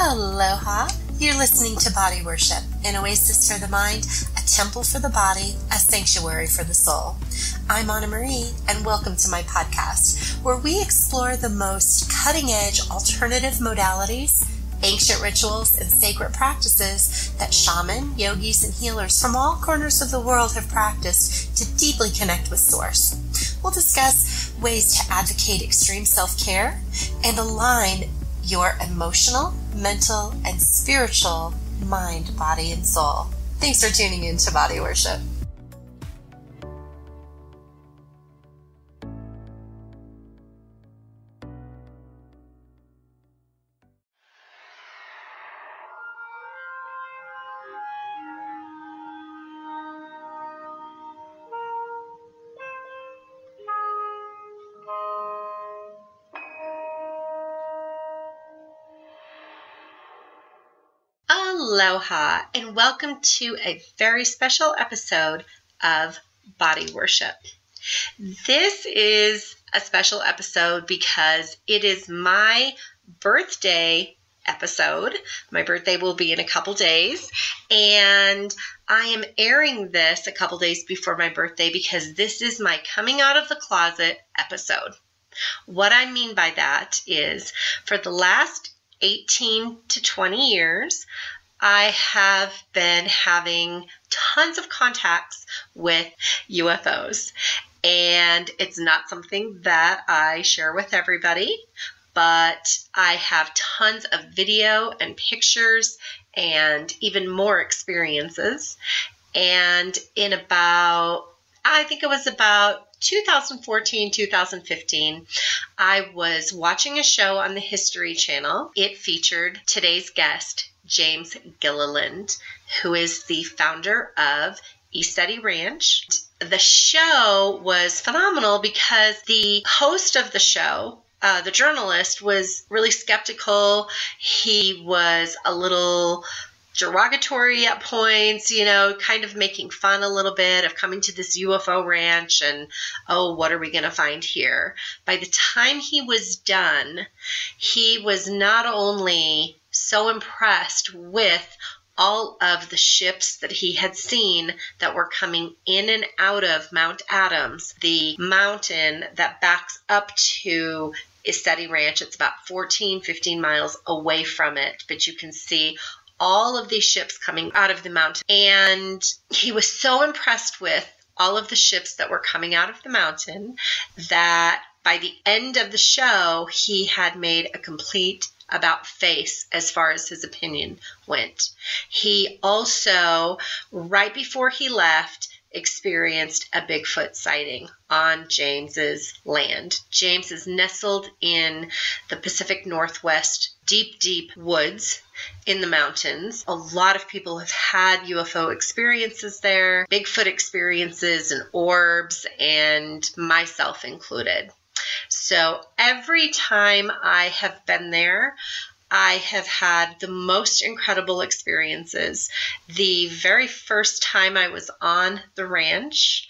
Aloha! You're listening to Body Worship, an oasis for the mind, a temple for the body, a sanctuary for the soul. I'm Anna Marie, and welcome to my podcast, where we explore the most cutting-edge alternative modalities, ancient rituals, and sacred practices that shaman, yogis, and healers from all corners of the world have practiced to deeply connect with Source. We'll discuss ways to advocate extreme self-care and align your emotional, mental, and spiritual mind, body, and soul. Thanks for tuning in to Body Worship. Aloha, and welcome to a very special episode of Body Worship. This is a special episode because it is my birthday episode. My birthday will be in a couple days, and I am airing this a couple days before my birthday because this is my coming out of the closet episode. What I mean by that is for the last 18 to 20 years, I have been having tons of contacts with UFOs, and it's not something that I share with everybody, but I have tons of video and pictures and even more experiences. And in about 2014, 2015, I was watching a show on the History Channel. It featured today's guest, James Gilliland, who is the founder of ECETI Ranch. The show was phenomenal because the host of the show, the journalist, was really skeptical. He was a little derogatory at points, kind of making fun a little bit of coming to this UFO ranch and, oh, what are we going to find here? By the time he was done, he was not only so impressed with all of the ships that he had seen that were coming in and out of Mount Adams, the mountain that backs up to ECETI Ranch. It's about 15 miles away from it, but you can see all of these ships coming out of the mountain. And he was so impressed with all of the ships that were coming out of the mountain that by the end of the show, he had made a complete about face as far as his opinion went. He also, right before he left, experienced a Bigfoot sighting on James's land. James is nestled in the Pacific Northwest, deep woods in the mountains. A lot of people have had UFO experiences there, Bigfoot experiences and orbs, and myself included. So every time I have been there, I have had the most incredible experiences. The very first time I was on the ranch,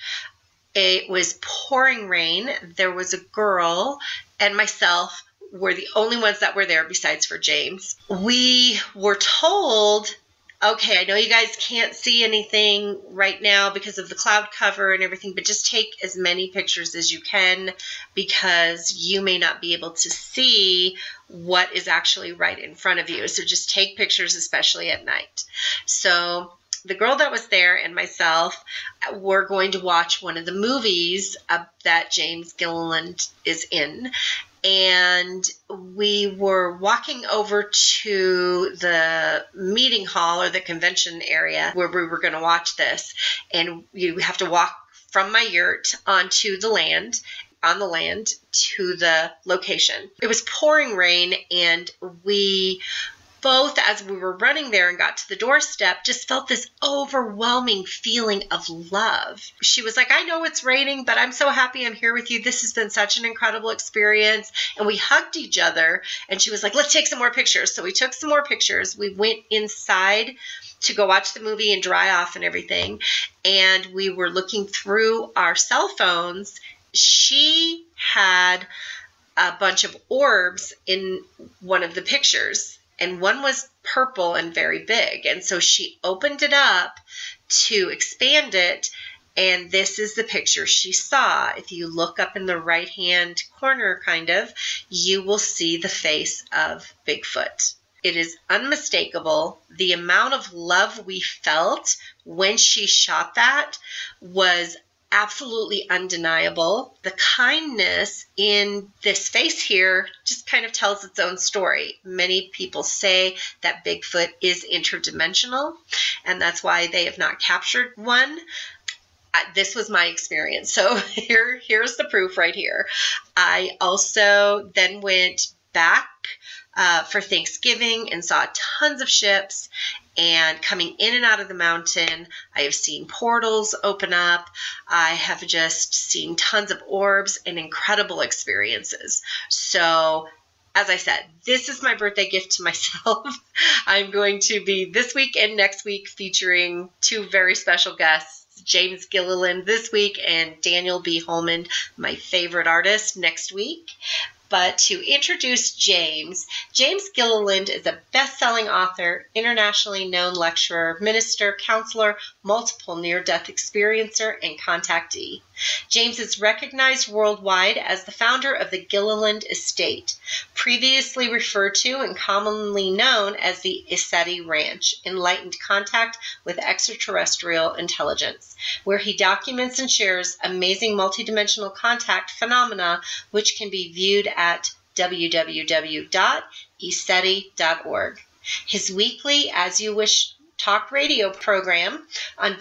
it was pouring rain. There was a girl and myself were the only ones that were there besides for James. We were told, okay, I know you guys can't see anything right now because of the cloud cover and everything, but just take as many pictures as you can because you may not be able to see what is actually right in front of you. So just take pictures, especially at night. So the girl that was there and myself were going to watch one of the movies that James Gilliland is in. And we were walking over to the meeting hall or the convention area where we were going to watch this. And you have to walk from my yurt onto the land, on the land to the location. It was pouring rain, and we both, as we were running there and got to the doorstep, just felt this overwhelming feeling of love. She was like, I know it's raining, but I'm so happy I'm here with you. This has been such an incredible experience. And we hugged each other, and she was like, let's take some more pictures. So we took some more pictures. We went inside to go watch the movie and dry off and everything. And we were looking through our cell phones. She had a bunch of orbs in one of the pictures. and one was purple and very big. And so she opened it up to expand it, and this is the picture she saw. If you look up in the right-hand corner, you will see the face of Bigfoot. It is unmistakable. The amount of love we felt when she shot that was absolutely undeniable. The kindness in this face here just kind of tells its own story. Many people say that Bigfoot is interdimensional, and that's why they have not captured one. This was my experience. So here's the proof right here. I also then went back for Thanksgiving and saw tons of ships, and coming in and out of the mountain, I have seen portals open up. I have just seen tons of orbs and incredible experiences. So, as I said, this is my birthday gift to myself. I'm going to be this week and next week featuring two very special guests, James Gilliland this week and Daniel B. Holman, my favorite artist, next week. But to introduce James Gilliland is a best-selling author, internationally known lecturer, minister, counselor, multiple near-death experiencer, and contactee. James is recognized worldwide as the founder of the Gilliland Estate, previously referred to and commonly known as the Isetti Ranch, enlightened contact with extraterrestrial intelligence, where he documents and shares amazing multidimensional contact phenomena, which can be viewed at www.isetti.org. His weekly As You Wish talk radio program on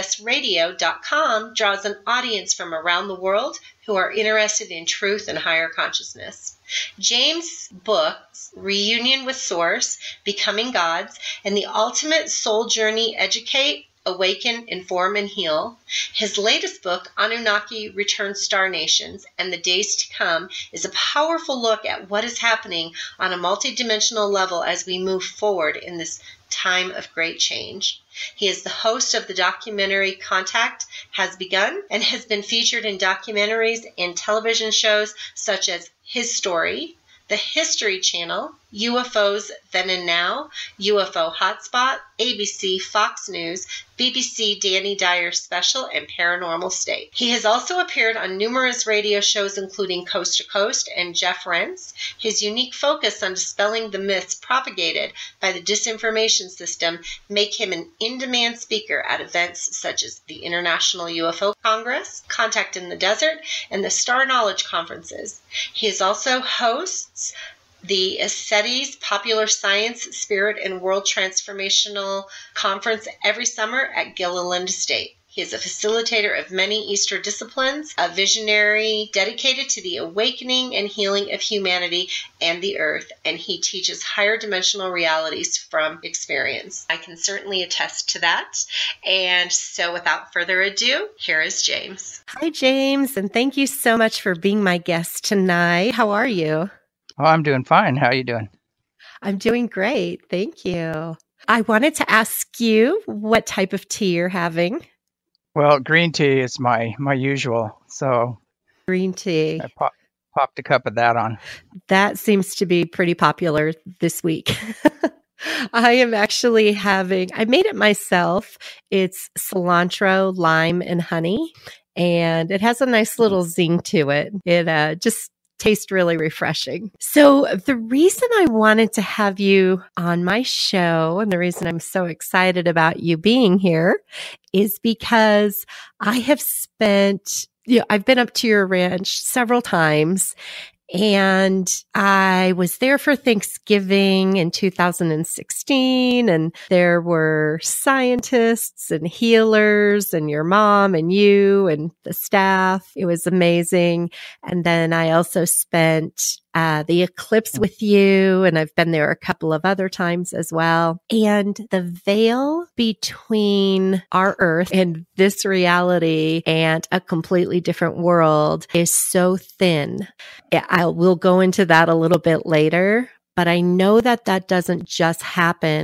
bbsradio.com draws an audience from around the world who are interested in truth and higher consciousness. James' books, Reunion with Source, Becoming Gods, and The Ultimate Soul Journey Educate, Awaken, Inform, and Heal. His latest book, Anunnaki Return Star Nations and the Days to Come, is a powerful look at what is happening on a multidimensional level as we move forward in this time of great change. He is the host of the documentary Contact Has Begun and has been featured in documentaries and television shows such as His Story, the History Channel, UFOs Then and Now, UFO Hotspot, ABC, Fox News, BBC Danny Dyer Special, and Paranormal State. He has also appeared on numerous radio shows including Coast to Coast and Jeff Rense. His unique focus on dispelling the myths propagated by the disinformation system make him an in-demand speaker at events such as the International UFO Congress, Contact in the Desert, and the Star Knowledge Conferences. He is also hosts the Isetti's Popular Science, Spirit, and World Transformational Conference every summer at Gilliland Estate. He is a facilitator of many Easter disciplines, a visionary dedicated to the awakening and healing of humanity and the earth, and he teaches higher dimensional realities from experience. I can certainly attest to that. And so without further ado, here is James. Hi, James, and thank you so much for being my guest tonight. How are you? Oh, I'm doing fine. How are you doing? I'm doing great. Thank you. I wanted to ask you what type of tea you're having. Well, green tea is my usual. So Green tea. I popped a cup of that on. That seems to be pretty popular this week. I am actually I made it myself. It's cilantro, lime, and honey, and it has a nice little zing to it. It just tastes really refreshing. So the reason I wanted to have you on my show and the reason I'm so excited about you being here is because I've been up to your ranch several times. And I was there for Thanksgiving in 2016, and there were scientists and healers and your mom and you and the staff. It was amazing. And then I also spent the eclipse with you, and I've been there a couple of other times as well. And the veil between our earth and this reality and a completely different world is so thin. We'll go into that a little bit later, but I know that doesn't just happen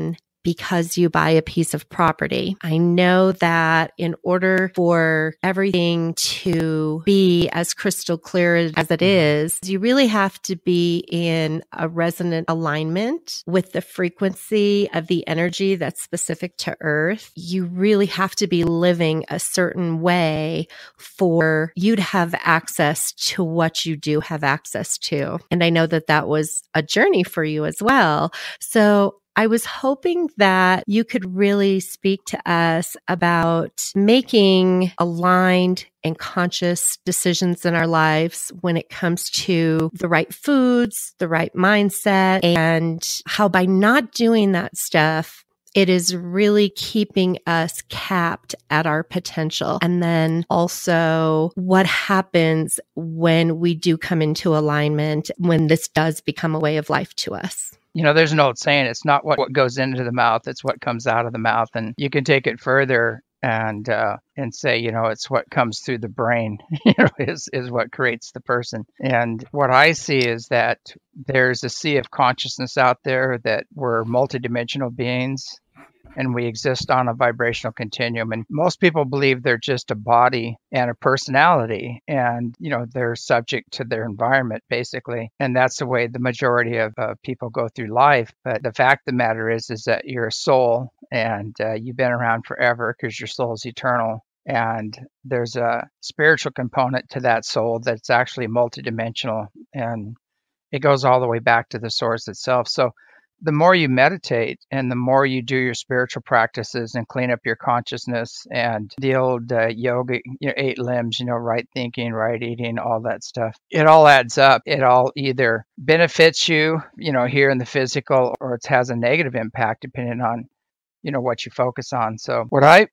because you buy a piece of property. I know that in order for everything to be as crystal clear as it is, you really have to be in a resonant alignment with the frequency of the energy that's specific to Earth. You really have to be living a certain way for you to have access to what you do have access to. And I know that that was a journey for you as well. So I was hoping that you could really speak to us about making aligned and conscious decisions in our lives when it comes to the right foods, the right mindset, and how by not doing that stuff, it is really keeping us capped at our potential. And then also what happens when we do come into alignment, when this does become a way of life to us. There's an old saying, it's not what goes into the mouth, it's what comes out of the mouth. And you can take it further and say, it's what comes through the brain, is what creates the person. And what I see is that there's a sea of consciousness out there, that we're multidimensional beings and we exist on a vibrational continuum. And most people believe they're just a body and a personality, and they're subject to their environment basically. And that's the way the majority of people go through life. But the fact of the matter is that you're a soul, and you've been around forever because your soul is eternal. And there's a spiritual component to that soul that's actually multidimensional, and it goes all the way back to the source itself. So the more you meditate and the more you do your spiritual practices and clean up your consciousness and the old yoga, 8 limbs, right thinking, right eating, all that stuff, it all adds up. It all either benefits you, here in the physical, or it has a negative impact depending on, what you focus on. So what I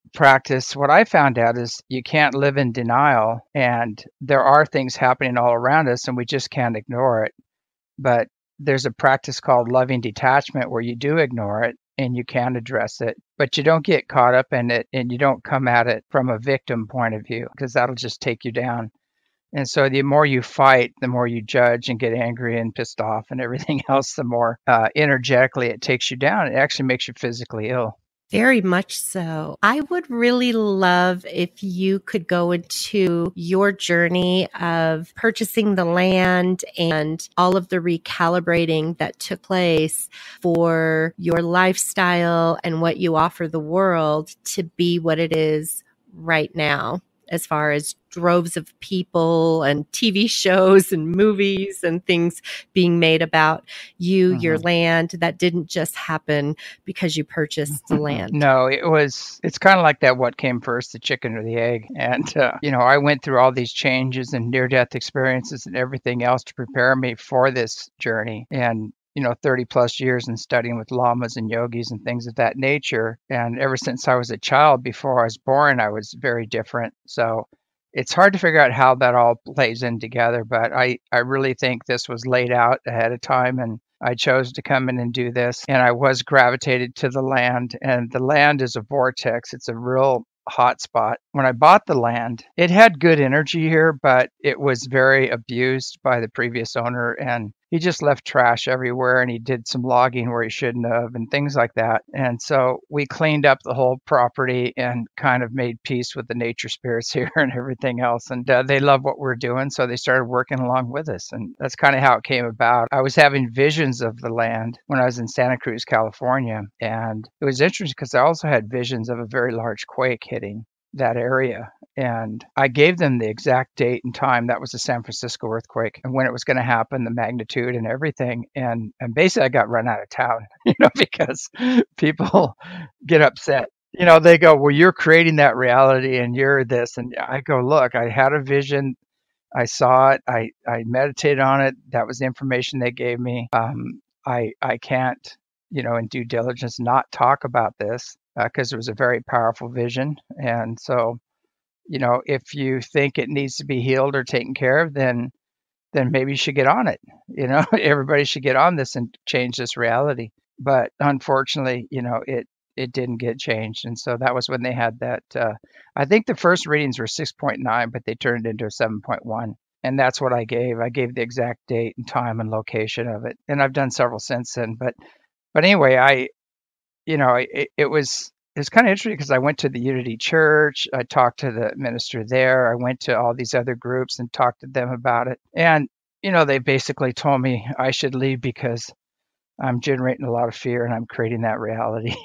found out is you can't live in denial, and there are things happening all around us and we just can't ignore it. But there's a practice called loving detachment where you do ignore it and you can address it, but you don't get caught up in it, and you don't come at it from a victim point of view, because that'll just take you down. And so the more you fight, the more you judge and get angry and pissed off and everything else, the more energetically it takes you down. It actually makes you physically ill. Very much so. I would really love if you could go into your journey of purchasing the land and all of the recalibrating that took place for your lifestyle and what you offer the world to be what it is right now, as far as droves of people and TV shows and movies and things being made about you, your land. That didn't just happen because you purchased the land. No, it's kind of like that. What came first, the chicken or the egg? And, I went through all these changes and near-death experiences and everything else to prepare me for this journey. And 30 plus years in studying with lamas and yogis and things of that nature. And ever since I was a child, before I was born, I was very different. So it's hard to figure out how that all plays in together. But I really think this was laid out ahead of time, and I chose to come in and do this. And I was gravitated to the land, and the land is a vortex. It's a real hot spot. When I bought the land, it had good energy here, but it was very abused by the previous owner, and he just left trash everywhere, and he did some logging where he shouldn't have and things like that. And so we cleaned up the whole property and kind of made peace with the nature spirits here and everything else. And they love what we're doing, so they started working along with us. And that's kind of how it came about. I was having visions of the land when I was in Santa Cruz, California. And it was interesting because I also had visions of a very large quake hitting that area. And I gave them the exact date and time. That was the San Francisco earthquake, and when it was going to happen, the magnitude and everything. And basically I got run out of town, because people get upset. They go, well, you're creating that reality and you're this. And I go, look, I had a vision. I saw it. I meditated on it. That was the information they gave me. I can't, in due diligence, not talk about this because it was a very powerful vision. And so, if you think it needs to be healed or taken care of, then maybe you should get on it. Everybody should get on this and change this reality. But unfortunately, it didn't get changed. And so that was when they had that. I think the first readings were 6.9, but they turned into a 7.1. And that's what I gave. I gave the exact date and time and location of it. And I've done several since then. But anyway, it was kind of interesting because I went to the Unity Church. I talked to the minister there. I went to all these other groups and talked to them about it. And, they basically told me I should leave because I'm generating a lot of fear and I'm creating that reality.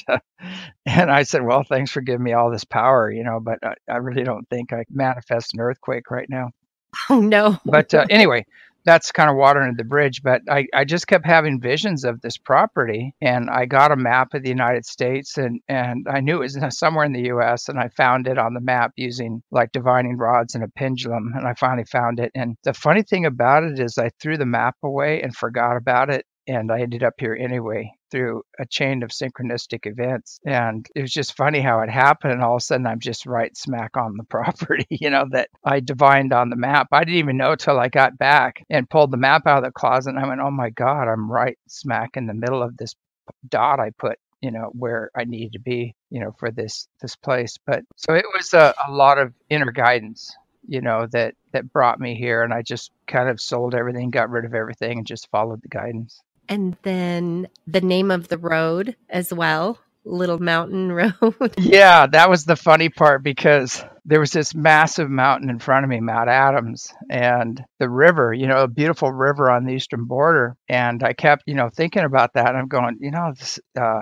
And I said, well, thanks for giving me all this power, but I really don't think I can manifest an earthquake right now. Oh, no. But anyway, that's kind of water under the bridge. But I just kept having visions of this property, and I got a map of the United States, and I knew it was somewhere in the U.S., and I found it on the map using like divining rods and a pendulum, and I finally found it. And the funny thing about it is I threw the map away and forgot about it, and I ended up here anyway through a chain of synchronistic events. And it was just funny how it happened. And all of a sudden, I'm just right smack on the property, that I divined on the map. I didn't even know till I got back and pulled the map out of the closet. And I went, oh my God, I'm right smack in the middle of this dot I put, where I needed to be, for this place. But so it was a lot of inner guidance, that brought me here. And I just kind of sold everything, got rid of everything, and just followed the guidance. And then the name of the road as well, Little Mountain Road. Yeah, that was the funny part because there was this massive mountain in front of me, Mount Adams, and the river, a beautiful river on the eastern border. And I kept, thinking about that. And I'm going, this, and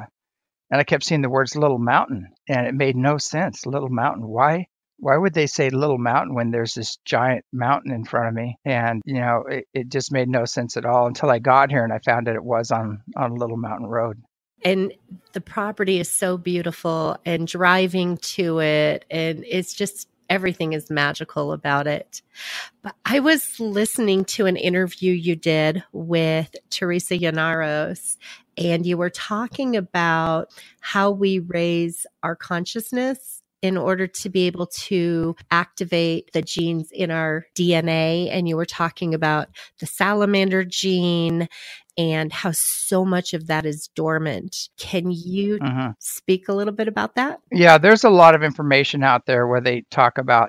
I kept seeing the words Little Mountain, and it made no sense. Little Mountain. Why would they say Little Mountain when there's this giant mountain in front of me? And, it just made no sense at all until I got here and I found that it was on Little Mountain Road. And the property is so beautiful, and driving to it, and it's just, everything is magical about it. But I was listening to an interview you did with Teresa Llaneros, and you were talking about how we raise our consciousness in order to be able to activate the genes in our DNA. And you were talking about the salamander gene and how so much of that is dormant. Can you speak a little bit about that? Yeah, there's a lot of information out there where they talk about,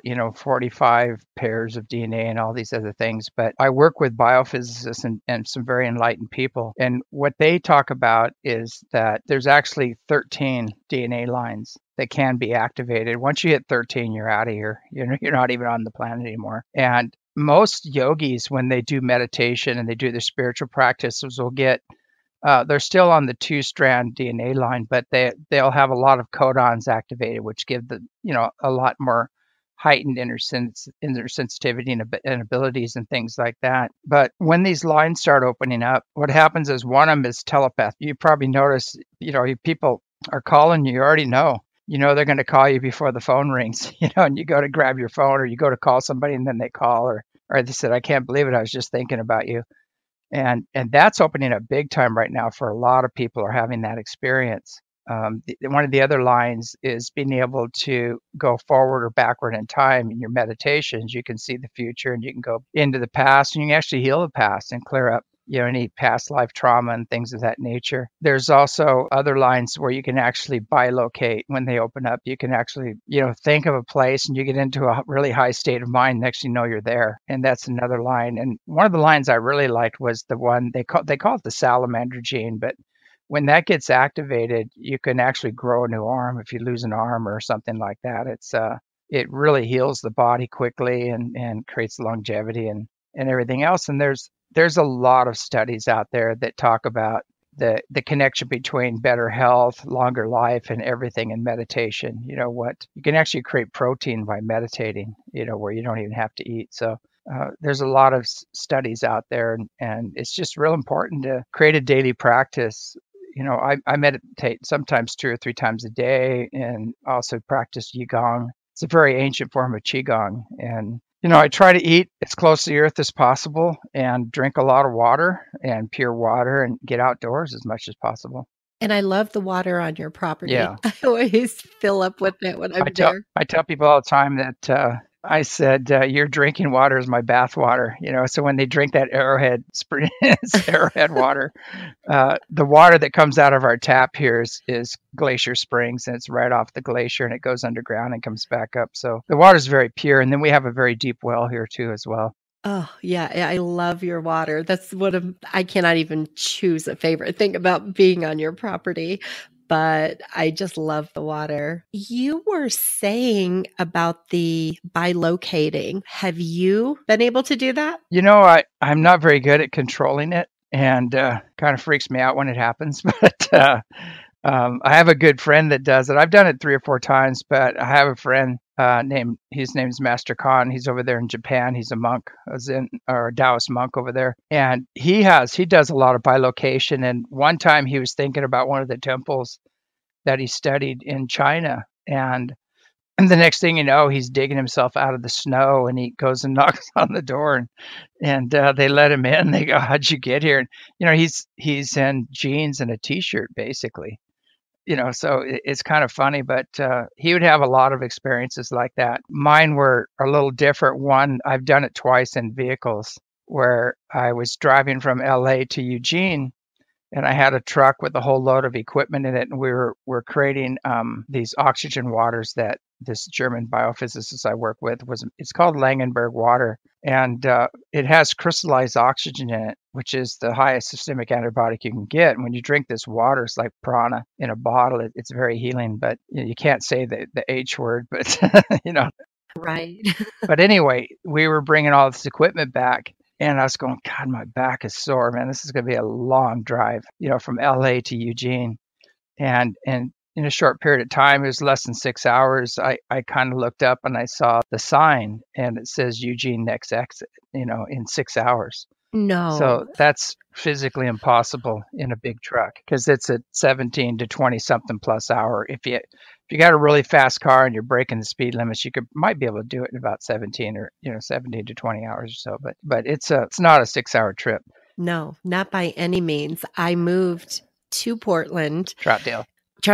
45 pairs of DNA and all these other things. But I work with biophysicists and some very enlightened people. And what they talk about is that there's actually 13 DNA lines that can be activated. Once you hit 13, you're out of here. You're not even on the planet anymore. And most yogis, when they do meditation and they do their spiritual practices, will get, they're still on the 2-strand DNA line, but they'll have a lot of codons activated, which give the, a lot more heightened inner sensitivity and abilities and things like that. But when these lines start opening up, what happens is one of them is telepath. You probably notice, people are calling you already know. They're going to call you before the phone rings, and you go to grab your phone or you go to call somebody and then they call or they said, I can't believe it. I was just thinking about you. And that's opening up big time right now for a lot of people are having that experience. One of the other lines is being able to go forward or backward in time in your meditations. You can see the future and you can go into the past and you can actually heal the past and clear up any past life trauma and things of that nature. There's also other lines where you can actually bilocate when they open up. You can actually, think of a place and you get into a really high state of mind. Next thing you know, you're there. And that's another line. And one of the lines I really liked was the one they call it the salamander gene. But when that gets activated, you can actually grow a new arm if you lose an arm or something like that. It really heals the body quickly and creates longevity and everything else. And there's a lot of studies out there that talk about the connection between better health, longer life, and everything in meditation. You can actually create protein by meditating, where you don't even have to eat. So there's a lot of studies out there, and it's just real important to create a daily practice. I meditate sometimes 2 or 3 times a day and also practice Qigong. It's a very ancient form of Qigong. And I try to eat as close to the earth as possible and drink a lot of water and pure water and get outdoors as much as possible. And I love the water on your property. Yeah. I always fill up with it when I'm there. I tell people all the time that I said, your drinking water is my bath water. So when they drink that Arrowhead water, the water that comes out of our tap here is Glacier Springs, and it's right off the glacier, and it goes underground and comes back up. So the water is very pure. And then we have a very deep well here too, as well. Oh, yeah. I love your water. That's I cannot even choose a favorite thing about being on your property. but I just love the water. You were saying about the bilocating. Have you been able to do that? I'm not very good at controlling it, and kind of freaks me out when it happens. But I have a good friend that does it. I've done it 3 or 4 times, but I have a friend his name's Master Khan. He's over there in Japan. He's a monk, or a Taoist monk over there. And he does a lot of bilocation. And one time he was thinking about one of the temples that he studied in China. And the next thing you know, he's digging himself out of the snow, and he goes and knocks on the door, and they let him in. They go, "How'd you get here?" And he's in jeans and a t-shirt, basically. So it's kind of funny, but he would have a lot of experiences like that. Mine were a little different. One, I've done it twice in vehicles, where I was driving from LA to Eugene, and I had a truck with a whole load of equipment in it, and we're creating these oxygen waters that this German biophysicist I work with it's called Langenberg water, and it has crystallized oxygen in it, which is the highest systemic antibiotic you can get. And when you drink this water, it's like prana in a bottle. It's very healing, but you can't say the H word, but Right. But anyway, we were bringing all this equipment back. And I was going, God, my back is sore, man. This is going to be a long drive, from LA to Eugene. And in a short period of time, it was less than 6 hours. I kind of looked up and I saw the sign, and it says Eugene next exit, in 6 hours. No. So that's physically impossible in a big truck, because it's at 17 to 20 something plus hour. If you got a really fast car and you're breaking the speed limits, you might be able to do it in about 17 to 20 hours or so. But it's not a 6-hour trip. No, not by any means. I moved to Portland. Troutdale.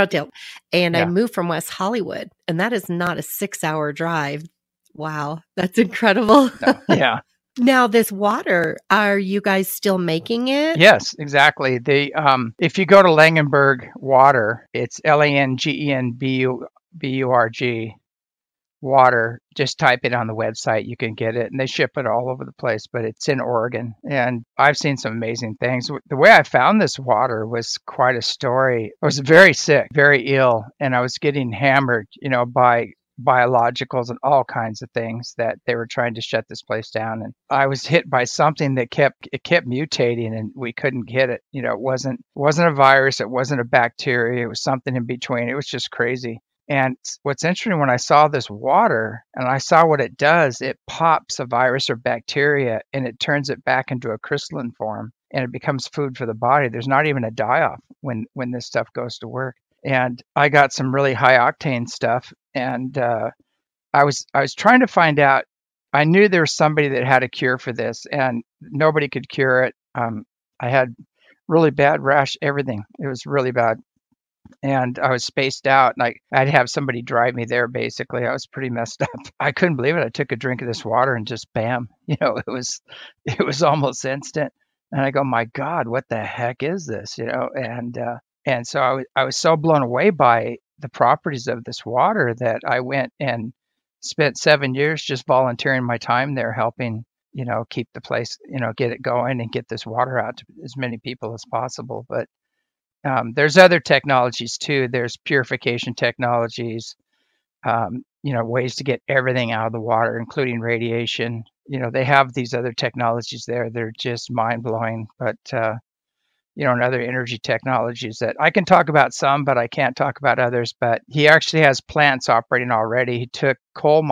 And Yeah. I moved from West Hollywood, and that is not a 6-hour drive. Wow, that's incredible. No, yeah. Now, this water, are you guys still making it? Yes, exactly. If you go to Langenberg water, it's Langenberg water. Just type it on the website, you can get it, and they ship it all over the place, but it's in Oregon. And I've seen some amazing things. The way I found this water was quite a story. I was very sick, very ill, and I was getting hammered, by biologicals and all kinds of things that they were trying to shut this place down. And I was hit by something that kept mutating, and we couldn't get it. It wasn't a virus, it wasn't a bacteria, it was something in between. It was just crazy. And what's interesting, when I saw this water and I saw what it does, it pops a virus or bacteria and it turns it back into a crystalline form, and it becomes food for the body. There's not even a die-off when this stuff goes to work. And I got some really high octane stuff, and I was trying to find out. I knew there was somebody that had a cure for this, and nobody could cure it. I had really bad rash, everything. It was really bad. And I was spaced out, and I'd have somebody drive me there, basically. I was pretty messed up. I couldn't believe it. I took a drink of this water and just bam, it was almost instant. And I go, my God, what the heck is this? And so I was so blown away by the properties of this water that I went and spent 7 years just volunteering my time there, helping, keep the place, get it going and get this water out to as many people as possible. But there's other technologies too. There's purification technologies, ways to get everything out of the water, including radiation. They have these other technologies there. They're just mind blowing. But, and other energy technologies that I can talk about some, but I can't talk about others. But he actually has plants operating already. He took coal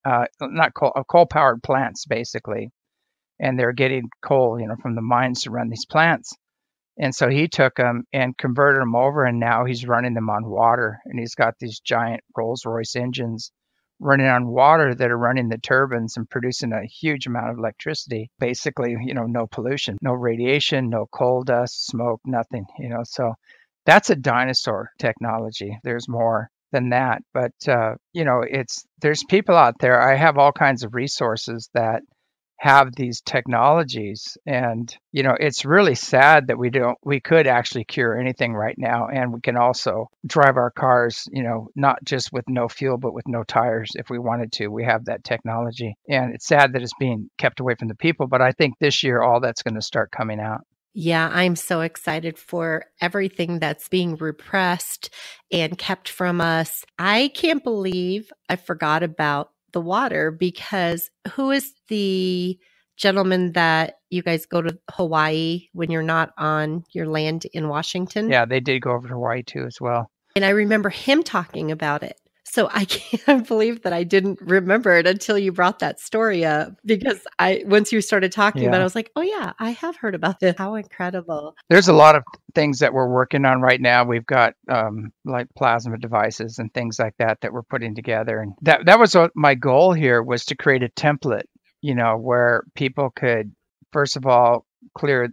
powered plants, basically, and they're getting coal, from the mines to run these plants. And so he took them and converted them over, and now he's running them on water. And he's got these giant Rolls-Royce engines running on water that are running the turbines and producing a huge amount of electricity. Basically, no pollution, no radiation, no coal dust, smoke, nothing, So that's a dinosaur technology. There's more than that. But, there's people out there. I have all kinds of resources that have these technologies, and it's really sad that we could actually cure anything right now, and we can also drive our cars, not just with no fuel but with no tires if we wanted to. We have that technology, and it's sad that it's being kept away from the people, but I think this year all that's going to start coming out. Yeah, I'm so excited for everything that's being repressed and kept from us. I can't believe I forgot about the water, because who is the gentleman that you guys go to Hawaii when you're not on your land in Washington? Yeah, they did go over to Hawaii too as well. And I remember him talking about it. So I can't believe that I didn't remember it until you brought that story up, because once you started talking about it, I Yeah. was like, oh yeah, I have heard about this. How incredible. There's a lot of things that we're working on right now. We've got like plasma devices and things like that that we're putting together. And that was my goal here, was to create a template, where people could, first of all, clear,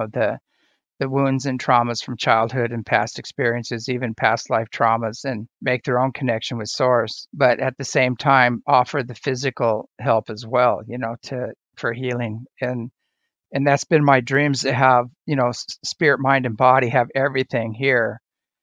the wounds and traumas from childhood and past experiences, even past life traumas, and make their own connection with source. But at the same time, offer the physical help as well, for healing. And that's been my dreams, to have, spirit, mind, and body, have everything here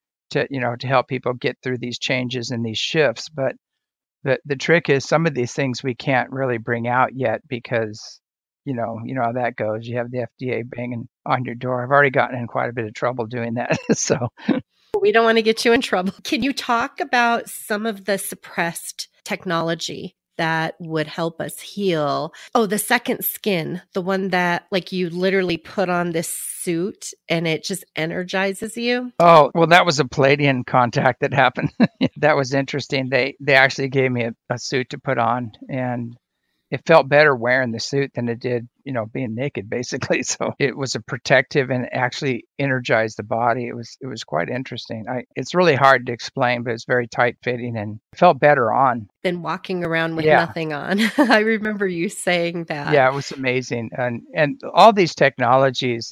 to help people get through these changes and these shifts. But the trick is, some of these things we can't really bring out yet, because you know how that goes. You have the FDA banging on your door. I've already gotten in quite a bit of trouble doing that. So We don't want to get you in trouble. Can you talk about some of the suppressed technology that would help us heal? Oh, the second skin, the one that like you literally put on this suit and it just energizes you. Oh, well, that was a Palladian contact that happened. That was interesting. They actually gave me a suit to put on, and it felt better wearing the suit than it did, being naked, basically. So it was a protective and actually energized the body. It was quite interesting. It's really hard to explain, but it's very tight fitting and felt better on. Than walking around with Yeah. nothing on. I remember you saying that. Yeah, it was amazing. And all these technologies,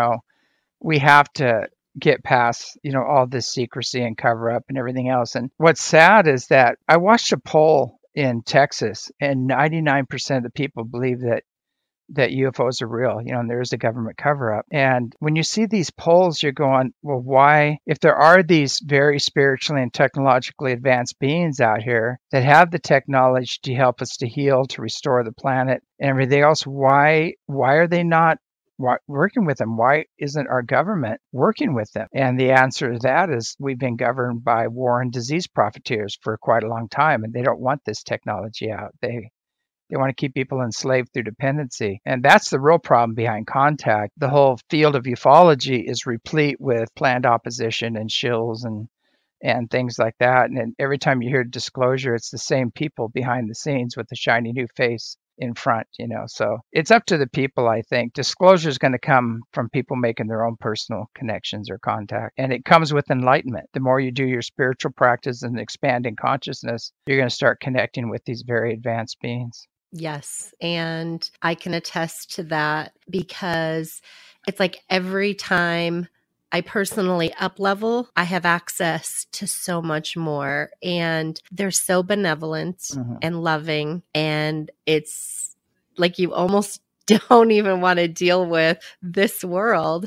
we have to get past, all this secrecy and cover up and everything else. And what's sad is that I watched a poll in Texas, and 99% of the people believe that UFOs are real, and there is a government cover up. And when you see these polls, you're going, well, why, if there are these very spiritually and technologically advanced beings out here that have the technology to help us to heal, to restore the planet and everything else, why are they not working with them? Why isn't our government working with them? And the answer to that is, we've been governed by war and disease profiteers for quite a long time, and they don't want this technology out. They want to keep people enslaved through dependency. And that's the real problem behind contact. The whole field of ufology is replete with planned opposition and shills and things like that. And every time you hear disclosure, it's the same people behind the scenes with the shiny new face in front, So it's up to the people, I think. Disclosure is going to come from people making their own personal connections or contact. And it comes with enlightenment. The more you do your spiritual practice and expanding consciousness, you're going to start connecting with these very advanced beings. Yes. And I can attest to that, because it's like every time I personally up level, I have access to so much more, and they're so benevolent and loving. And it's like you almost don't even want to deal with this world,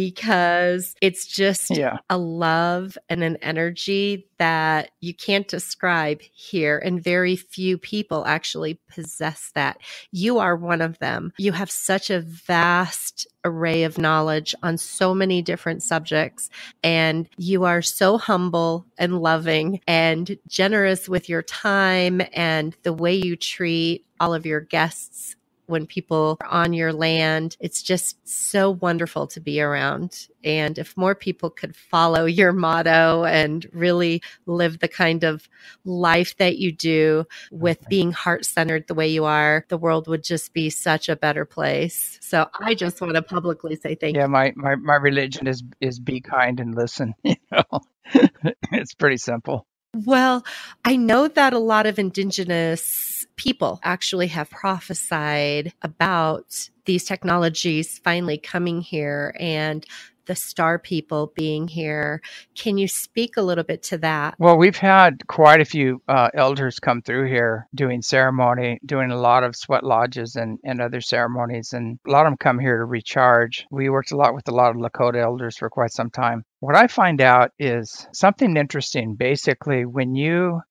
because it's just a love and an energy that you can't describe here. And very few people actually possess that. You are one of them. You have such a vast array of knowledge on so many different subjects, and you are so humble and loving and generous with your time and the way you treat all of your guests when people are on your land. It's just so wonderful to be around. And if more people could follow your motto and really live the kind of life that you do, with being heart-centered the way you are, the world would just be such a better place. So I just want to publicly say thank you. Yeah, my religion is be kind and listen. It's pretty simple. Well, I know that a lot of Indigenous people actually have prophesied about these technologies finally coming here and the star people being here. Can you speak a little bit to that? Well, we've had quite a few elders come through here doing ceremony, doing a lot of sweat lodges and other ceremonies, and a lot of them come here to recharge. We worked a lot with a lot of Lakota elders for quite some time. What I find out is something interesting. Basically, when you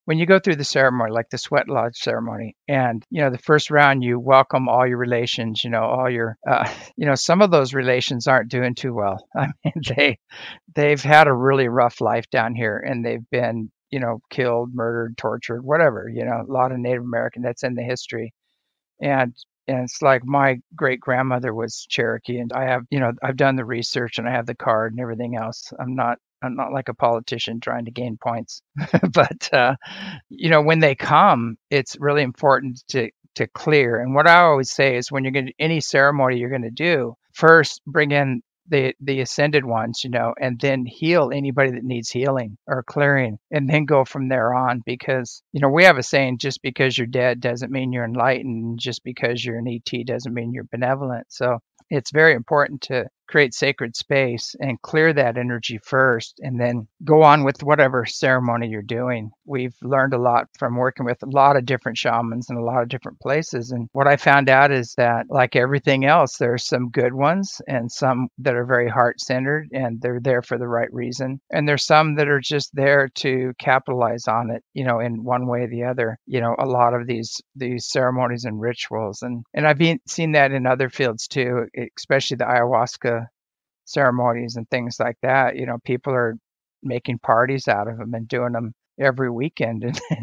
when you go through the ceremony, like the sweat lodge ceremony, and, the first round, you welcome all your relations, all your, some of those relations aren't doing too well. I mean, they've had a really rough life down here, and they've been, killed, murdered, tortured, whatever, a lot of Native American, that's in the history. And it's like my great grandmother was Cherokee, and I have, I've done the research and I have the card and everything else. I'm not like a politician trying to gain points, but when they come, it's really important to clear. And what I always say is, when you're going to any ceremony you're going to do, first bring in the ascended ones, and then heal anybody that needs healing or clearing, and then go from there on. Because, we have a saying, just because you're dead doesn't mean you're enlightened. Just because you're an ET doesn't mean you're benevolent. So it's very important to create sacred space and clear that energy first, and then go on with whatever ceremony you're doing. We've learned a lot from working with a lot of different shamans in a lot of different places. And what I found out is that, like everything else, there's some good ones and some that are very heart-centered and they're there for the right reason. And there's some that are just there to capitalize on it, in one way or the other. A lot of these ceremonies and rituals. And I've seen that in other fields too, especially the ayahuasca ceremonies and things like that. People are making parties out of them and doing them every weekend,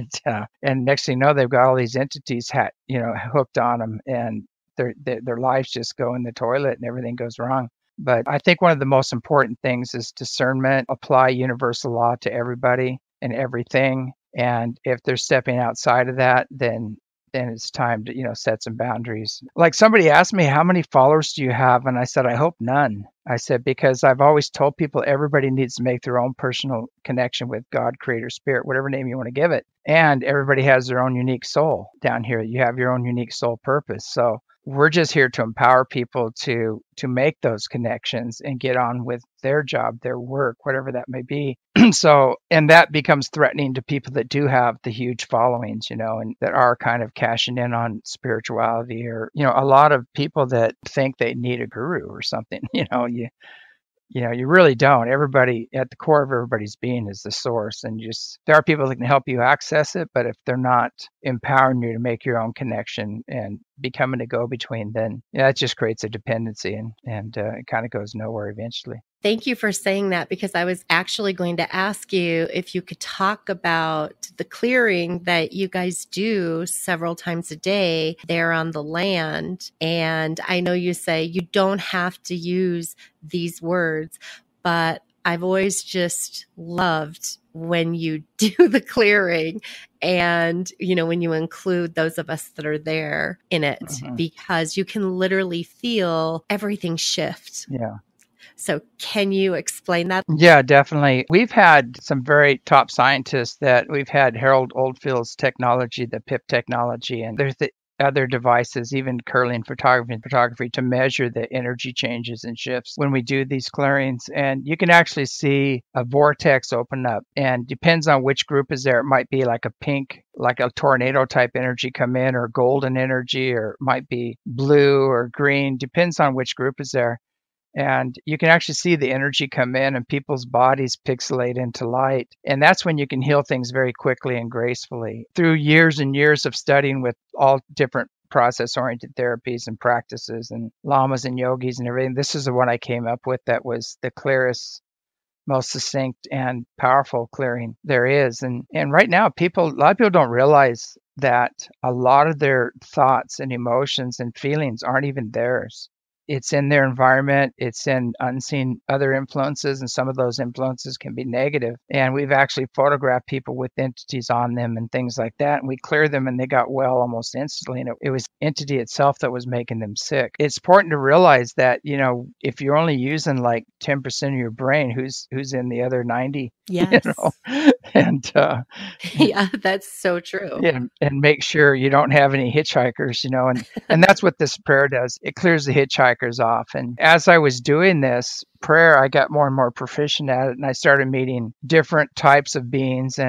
and next thing you know, they've got all these entities hooked on them, and their lives just go in the toilet and everything goes wrong. But I think one of the most important things is discernment. Apply universal law to everybody and everything, and if they're stepping outside of that, then it's time to, set some boundaries. Like, somebody asked me, how many followers do you have? And I said, I hope none. I said, because I've always told people everybody needs to make their own personal connection with God, Creator, Spirit, whatever name you want to give it. And everybody has their own unique soul down here. You have your own unique soul purpose. So we're just here to empower people to make those connections and get on with their job, their work, whatever that may be. So, and that becomes threatening to people that do have the huge followings, and that are kind of cashing in on spirituality, or, a lot of people that think they need a guru or something. You really don't. Everybody, at the core of everybody's being, is the source. And there are people that can help you access it, but if they're not empowering you to make your own connection and becoming a go-between, then that just creates a dependency, and it kind of goes nowhere eventually. Thank you for saying that, because I was actually going to ask you if you could talk about the clearing that you guys do several times a day there on the land. And I know you say you don't have to use these words, but I've always just loved when you do the clearing and, when you include those of us that are there in it, because you can literally feel everything shift. Yeah. So can you explain that? Yeah, definitely. We've had some very top scientists that we've had Harold Oldfield's technology, the PIP technology, and there's the other devices, even Kirlian photography, to measure the energy changes and shifts when we do these clearings. And you can actually see a vortex open up, and depends on which group is there. It might be like a pink, like a tornado type energy come in, or golden energy, or it might be blue or green, depends on which group is there. And you can actually see the energy come in and people's bodies pixelate into light. And that's when you can heal things very quickly and gracefully. Through years and years of studying with all different process-oriented therapies and practices and lamas and yogis and everything, this is the one I came up with that was the clearest, most succinct and powerful clearing there is. And right now, a lot of people don't realize that a lot of their thoughts and emotions and feelings aren't even theirs. It's in their environment. It's in unseen other influences, and some of those influences can be negative. And we've actually photographed people with entities on them and things like that, and we cleared them and they got well almost instantly. And it was entity itself that was making them sick. It's important to realize that, if you're only using like 10% of your brain, who's in the other 90? Yes. And yeah, that's so true. And make sure you don't have any hitchhikers, and that's what this prayer does. It clears the hitchhikers off. And as I was doing this prayer, I got more and more proficient at it, and I started meeting different types of beings and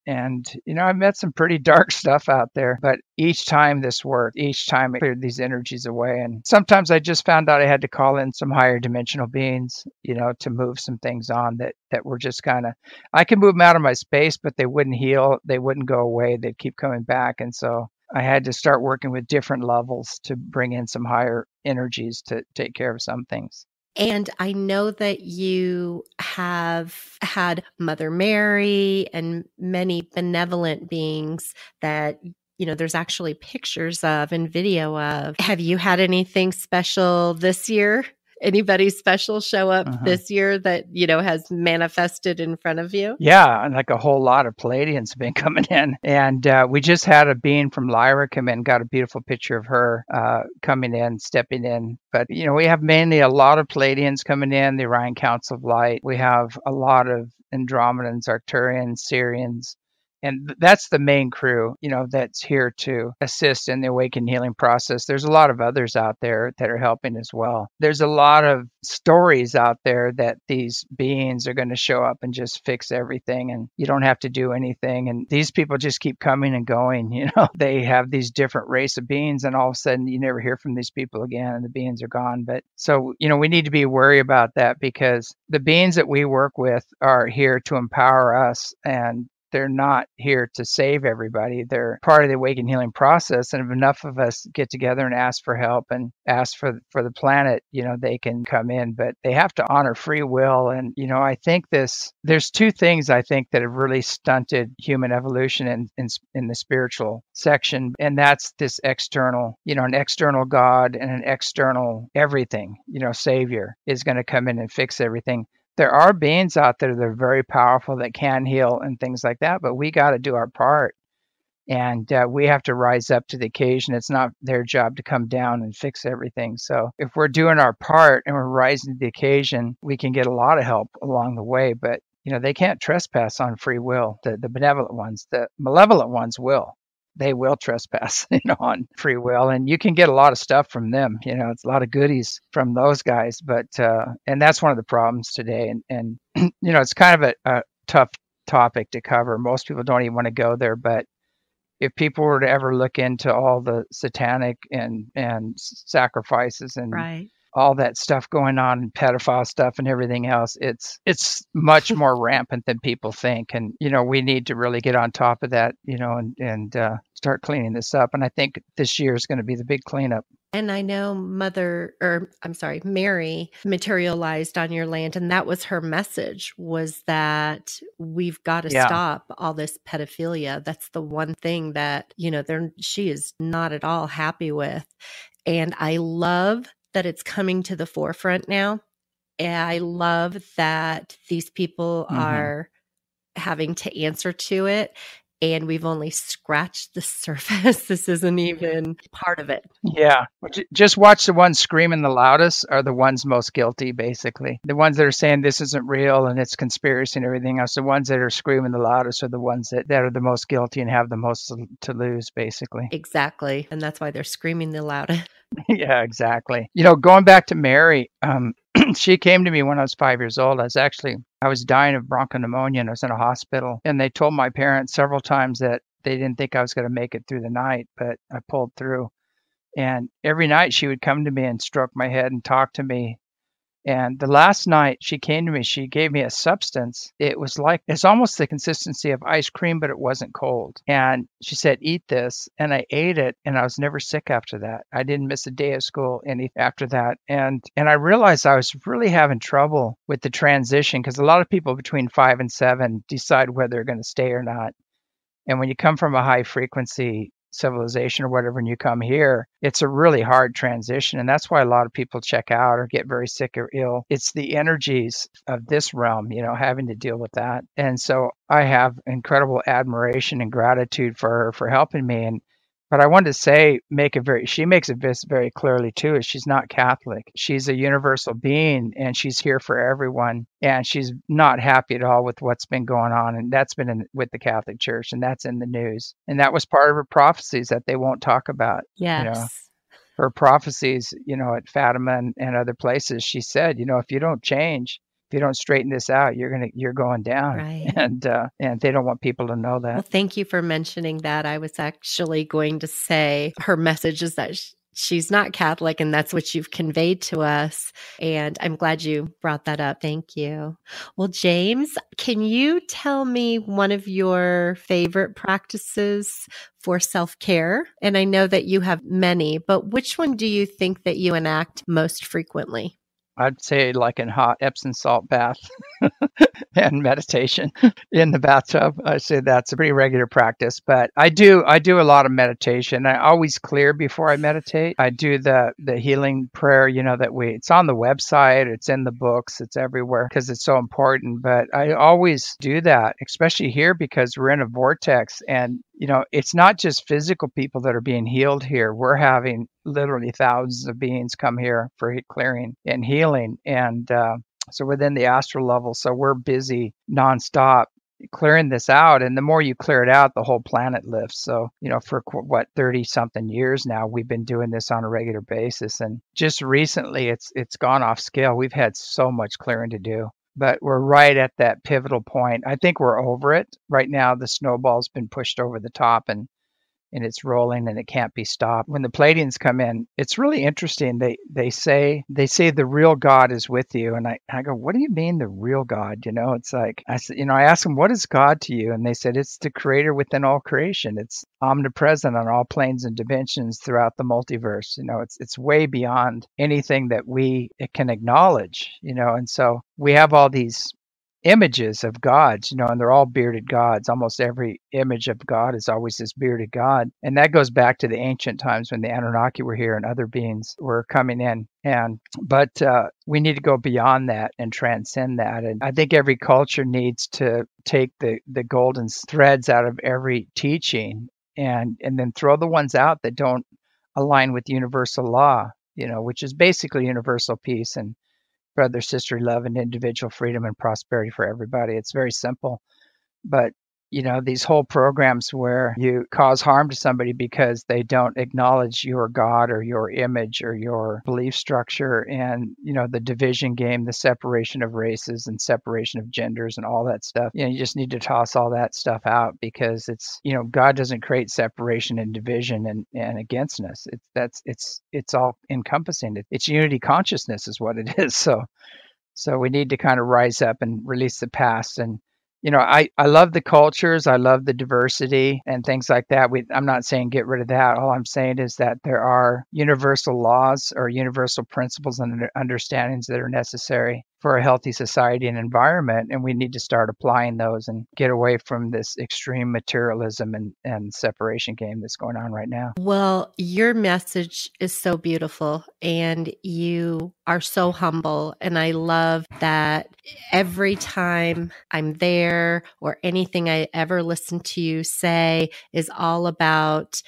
And, I met some pretty dark stuff out there, but each time this worked, each time it cleared these energies away. And sometimes I just found out I had to call in some higher dimensional beings, to move some things on that were just kind of, I could move them out of my space, but they wouldn't heal. They wouldn't go away. They'd keep coming back. And so I had to start working with different levels to bring in some higher energies to take care of some things. And I know that you have had Mother Mary and many benevolent beings that, there's actually pictures of and video of. Have you had anything special this year? Anybody special show up this year that, has manifested in front of you? Yeah, and like a whole lot of Pleiadians have been coming in. And we just had a being from Lyra come in, got a beautiful picture of her coming in, stepping in. But, we have mainly a lot of Pleiadians coming in, the Orion Council of Light. We have a lot of Andromedans, Arcturians, Sirians. And that's the main crew, that's here to assist in the awakening healing process. There's a lot of others out there that are helping as well. There's a lot of stories out there that these beings are going to show up and just fix everything, and you don't have to do anything. And these people just keep coming and going. They have these different race of beings, and all of a sudden you never hear from these people again, and the beings are gone. But so, we need to be wary about that, because the beings that we work with are here to empower us, and they're not here to save everybody. They're part of the awakening healing process. And if enough of us get together and ask for help and ask for the planet, they can come in, but they have to honor free will. And, I think there's two things I think that have really stunted human evolution in the spiritual section. And that's this external, an external God and an external everything, savior is going to come in and fix everything. There are beings out there that are very powerful that can heal and things like that, but we got to do our part, and we have to rise up to the occasion. It's not their job to come down and fix everything. So if we're doing our part and we're rising to the occasion, we can get a lot of help along the way, but they can't trespass on free will. The benevolent ones, the malevolent ones will. They will trespass, on free will, and you can get a lot of stuff from them. It's a lot of goodies from those guys, but and that's one of the problems today. And it's kind of a tough topic to cover. Most people don't even want to go there, but if people were to ever look into all the satanic and sacrifices and right. all that stuff going on, and pedophile stuff and everything else, it's much more rampant than people think. And, we need to really get on top of that, and start cleaning this up. And I think this year is going to be the big cleanup. And I know Mary materialized on your land, and that was her message, was that we've got to stop all this pedophilia. That's the one thing that, she is not at all happy with. And I love that it's coming to the forefront now. And I love that these people are having to answer to it. And we've only scratched the surface. This isn't even part of it. Yeah. Just watch the ones screaming the loudest are the ones most guilty, basically. The ones that are saying this isn't real and it's conspiracy and everything else. The ones that are screaming the loudest are the ones that are the most guilty and have the most to lose, basically. Exactly. And that's why they're screaming the loudest. Yeah, exactly. Going back to Mary, she came to me when I was 5 years old. I was dying of bronchopneumonia and I was in a hospital. And they told my parents several times that they didn't think I was going to make it through the night, but I pulled through. And every night she would come to me and stroke my head and talk to me. And the last night she came to me, she gave me a substance. It's almost the consistency of ice cream, but it wasn't cold. And she said, eat this. And I ate it, and I was never sick after that. I didn't miss a day of school after that. And I realized I was really having trouble with the transition, because a lot of people between 5 and 7 decide whether they're going to stay or not. And when you come from a high frequency civilization or whatever, and you come here, it's a really hard transition. And that's why a lot of people check out or get very sick or ill. It's the energies of this realm, having to deal with that. And so I have incredible admiration and gratitude for her for helping me. But I wanted to say, she makes it very clearly too, is she's not Catholic. She's a universal being, and she's here for everyone. And she's not happy at all with what's been going on. And that's been with the Catholic Church, and that's in the news. And that was part of her prophecies that they won't talk about. Yes. Her prophecies, at Fatima and other places, she said, if you don't change, if you don't straighten this out, you're going down. Right. And they don't want people to know that. Well, thank you for mentioning that. I was actually going to say her message is that she's not Catholic, and that's what you've conveyed to us. And I'm glad you brought that up. Thank you. Well, James, can you tell me one of your favorite practices for self-care? And I know that you have many, but which one do you think that you enact most frequently? I'd say like an hot Epsom salt bath and meditation in the bathtub. I say that's a pretty regular practice, but I do a lot of meditation. I always clear before I meditate. I do the healing prayer, it's on the website, it's in the books, it's everywhere because it's so important. But I always do that, especially here because we're in a vortex, and it's not just physical people that are being healed here. We're having literally thousands of beings come here for clearing and healing. And so within the astral level, so we're busy nonstop clearing this out. And the more you clear it out, the whole planet lifts. So, for 30 something years now, we've been doing this on a regular basis. And just recently it's gone off scale. We've had so much clearing to do. But we're right at that pivotal point. I think we're over it. Right now, the snowball's been pushed over the top and it's rolling and it can't be stopped. When the Pleiadians come in, it's really interesting. They say the real God is with you. And I go, what do you mean the real God? It's like, I asked them, what is God to you? And they said, it's the creator within all creation. It's omnipresent on all planes and dimensions throughout the multiverse. It's way beyond anything that we can acknowledge, and so we have all these images of gods, and they're all bearded gods. Almost every image of God is always this bearded God. And that goes back to the ancient times when the Anunnaki were here and other beings were coming in. But we need to go beyond that and transcend that. And I think every culture needs to take the golden threads out of every teaching and then throw the ones out that don't align with universal law, which is basically universal peace and brother, sister love, and individual freedom and prosperity for everybody. It's very simple. But, these whole programs where you cause harm to somebody because they don't acknowledge your God or your image or your belief structure and, the division game, the separation of races and separation of genders and all that stuff. You just need to toss all that stuff out because it's, God doesn't create separation and division and againstness. It's all encompassing. It's unity consciousness is what it is. So we need to kind of rise up and release the past. And I love the cultures. I love the diversity and things like that. I'm not saying get rid of that. All I'm saying is that there are universal laws or universal principles and understandings that are necessary for a healthy society and environment. And we need to start applying those and get away from this extreme materialism and separation game that's going on right now. Well, your message is so beautiful and you are so humble. And I love that every time I'm there or anything I ever listen to you say is all about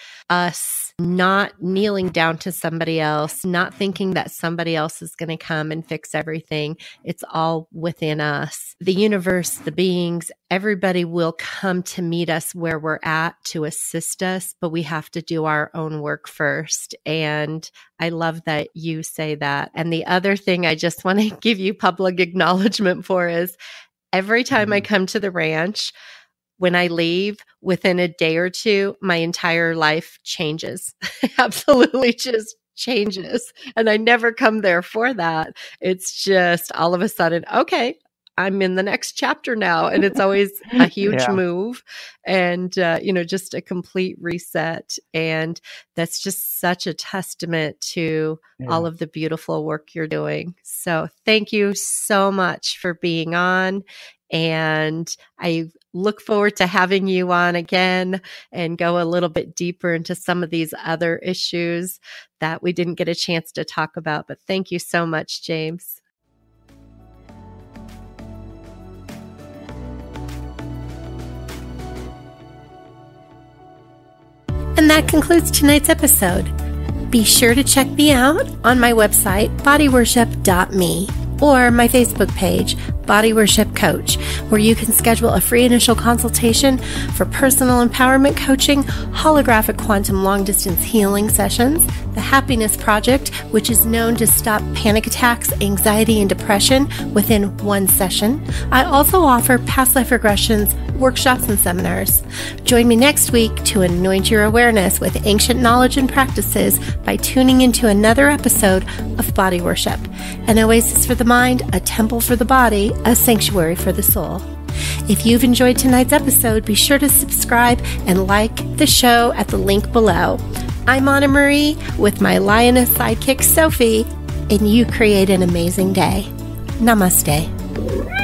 us not kneeling down to somebody else, not thinking that somebody else is going to come and fix everything. It's all within us. The universe, the beings, everybody will come to meet us where we're at to assist us, but we have to do our own work first. And I love that you say that. And the other thing I just want to give you public acknowledgement for is every time I come to the ranch, when I leave, within a day or two, my entire life changes. Absolutely just changes. And I never come there for that. It's just all of a sudden, okay, I'm in the next chapter now. And it's always a huge move and, just a complete reset. And that's just such a testament to all of the beautiful work you're doing. So thank you so much for being on. And I look forward to having you on again and go a little bit deeper into some of these other issues that we didn't get a chance to talk about. But thank you so much, James. And that concludes tonight's episode. Be sure to check me out on my website, bodyworship.me, or my Facebook page, Body Worship Coach, where you can schedule a free initial consultation for personal empowerment coaching, holographic quantum long-distance healing sessions, the Happiness Project, which is known to stop panic attacks, anxiety, and depression within one session. I also offer past life regressions, workshops, and seminars. Join me next week to anoint your awareness with ancient knowledge and practices by tuning into another episode of Body Worship, an oasis for the mind, a temple for the body, a sanctuary for the soul. If you've enjoyed tonight's episode, be sure to subscribe and like the show at the link below. I'm Anna Marie with my lioness sidekick, Sophie, and you create an amazing day. Namaste.